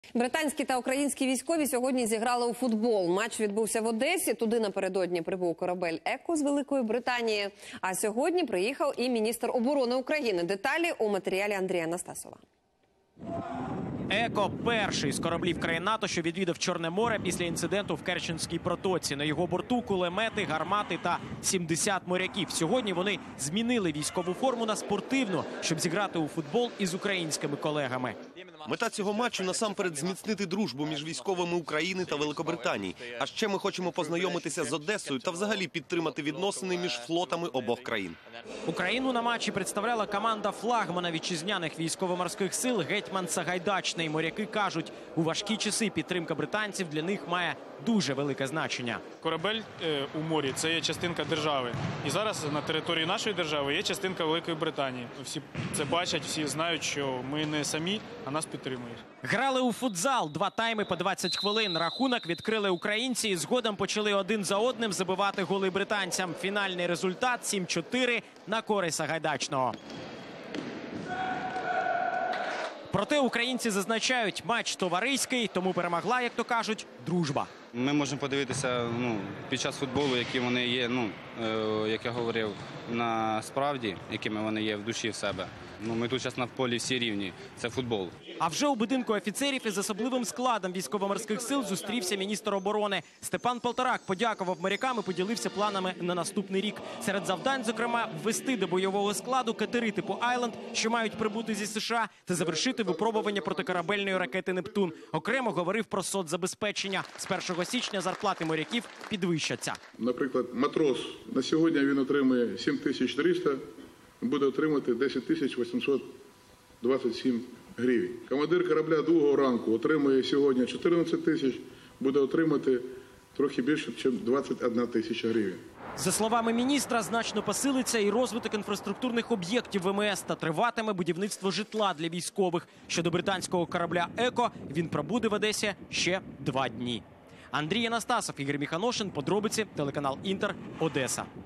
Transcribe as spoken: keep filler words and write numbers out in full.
Британські та українські військові сьогодні зіграли у футбол. Матч відбувся в Одесі. Туди напередодні прибув корабель «Еко» з Великої Британії. А сьогодні приїхав і міністр оборони України. Деталі у матеріалі Андрія Анастасова. «Еко» – перший з кораблів країн НАТО, що відвідав Чорне море після інциденту в Керченській протоці. На його борту кулемети, гармати та сімдесят моряків. Сьогодні вони змінили військову форму на спортивну, щоб зіграти у футбол із українськими колегами. Мета цього матчу – насамперед зміцнити дружбу між військовими України та Великобританії. А ще ми хочемо познайомитися з Одесою та взагалі підтримати відносини між флотами обох країн. Україну на матчі представляла команда флагмана вітчизняних військово-морських сил «Гетьман Сагайдачний». Моряки кажуть, у важкі часи підтримка британців для них має дуже велике значення. Корабель е, у морі – це є частинка держави. І зараз на території нашої держави є частинка Великої Британії. Всі це бачать, всі знають, що ми не самі, а нас підтримують. Грали у футзал. Два тайми по двадцять хвилин. Рахунок відкрили українці і згодом почали один за одним забивати голи британцям. Фінальний результат – сім чотири на користь Сагайдачного. Проте українці зазначають, матч товариський, тому перемогла, як то кажуть, дружба. Ми можемо подивитися ну, під час футболу, які вони є, ну, е, як я говорив, насправді, якими вони є в душі в себе. Ну, ми тут зараз на полі всі рівні. Це футбол. А вже у будинку офіцерів із особливим складом військово-морських сил зустрівся міністр оборони. Степан Полторак подякував морякам і поділився планами на наступний рік. Серед завдань, зокрема, ввести до бойового складу катери типу «Айленд», що мають прибути зі США, та завершити випробування протикорабельної ракети «Нептун». Окремо говорив про соцзабезпечення. З першого січня зарплати моряків підвищаться. Наприклад, матрос на сьогодні він отримує сім тисяч триста, буде отримати десять тисяч вісімсот двадцять сім гривень. Командир корабля другого ранку отримує сьогодні чотирнадцять тисяч, буде отримати трохи більше, ніж двадцять одна тисяча гривень. За словами міністра, значно посилиться і розвиток інфраструктурних об'єктів ВМС та триватиме будівництво житла для військових. Щодо британського корабля «Еко», він пробуде в Одесі ще два дні. Андрій Анастасов, Ігор Міханошин, подробиці, телеканал «Інтер», Одеса.